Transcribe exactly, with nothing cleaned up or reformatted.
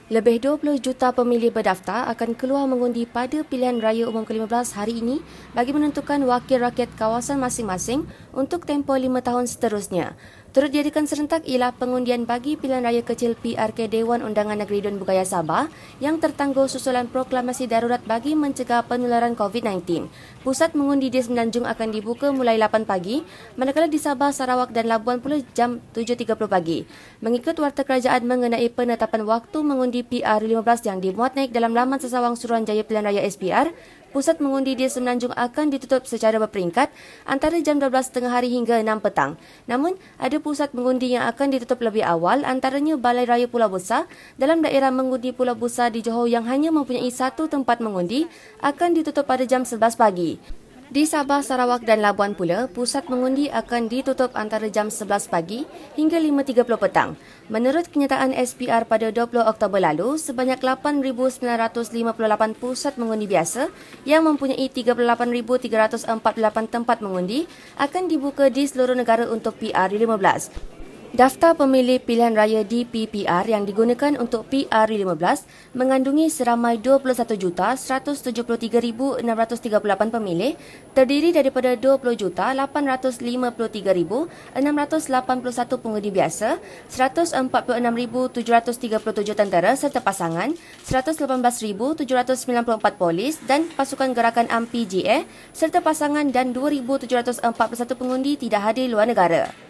Lebih dua puluh juta pemilih berdaftar akan keluar mengundi pada pilihan raya umum ke lima belas hari ini bagi menentukan wakil rakyat kawasan masing-masing untuk tempoh lima tahun seterusnya. Turut diadakan serentak ialah pengundian bagi pilihan raya kecil P R K Dewan Undangan Negeri Dun Bugaya Sabah yang tertangguh susulan proklamasi darurat bagi mencegah penularan COVID sembilan belas. Pusat mengundi di Semenanjung akan dibuka mulai lapan pagi, manakala di Sabah, Sarawak dan Labuan pula jam tujuh tiga puluh pagi. Mengikut warta kerajaan mengenai penetapan waktu mengundi P R lima belas yang dimuat naik dalam laman sesawang Suruhanjaya Pilihan Raya S P R, pusat mengundi di Semenanjung akan ditutup secara berperingkat antara jam dua belas tengah hari hingga enam petang. Namun, ada pusat mengundi yang akan ditutup lebih awal, antaranya Balai Raya Pulau Besar dalam daerah mengundi Pulau Besar di Johor yang hanya mempunyai satu tempat mengundi akan ditutup pada jam sebelas pagi. Di Sabah, Sarawak dan Labuan pula, pusat mengundi akan ditutup antara jam sebelas pagi hingga lima tiga puluh petang. Menurut kenyataan S P R pada dua puluh Oktober lalu, sebanyak lapan ribu sembilan ratus lima puluh lapan pusat mengundi biasa yang mempunyai tiga puluh lapan ribu tiga ratus empat puluh lapan tempat mengundi akan dibuka di seluruh negara untuk P R lima belas. Daftar pemilih pilihan raya D P P R yang digunakan untuk P R lima belas mengandungi seramai dua puluh satu juta seratus tujuh puluh tiga ribu enam ratus tiga puluh lapan pemilih, terdiri daripada dua puluh juta lapan ratus lima puluh tiga ribu enam ratus lapan puluh satu pengundi biasa, seratus empat puluh enam ribu tujuh ratus tiga puluh tujuh tentera serta pasangan, seratus lapan belas ribu tujuh ratus sembilan puluh empat polis dan pasukan gerakan A M P J A serta pasangan dan dua ribu tujuh ratus empat puluh satu pengundi tidak hadir luar negara.